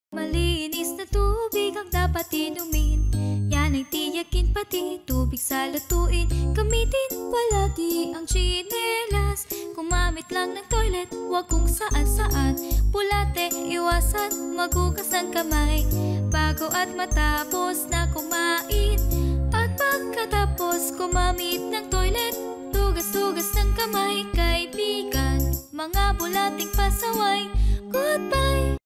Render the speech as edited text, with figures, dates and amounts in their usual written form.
Malinis na tubig ang dapat inumin. Yan ay tiyakin, pati tubig sa lutuin. Gamitin palagi ang tsinelas. Gumamit lang ng toilet, wag kung saan-saan. Bulate, iwasan, magugas ng kamay bago at matapos na kumain. At pagkatapos gumamit ng toilet, tugas-tugas ng kamay. Kaibigan, mga bulating pasaway, goodbye.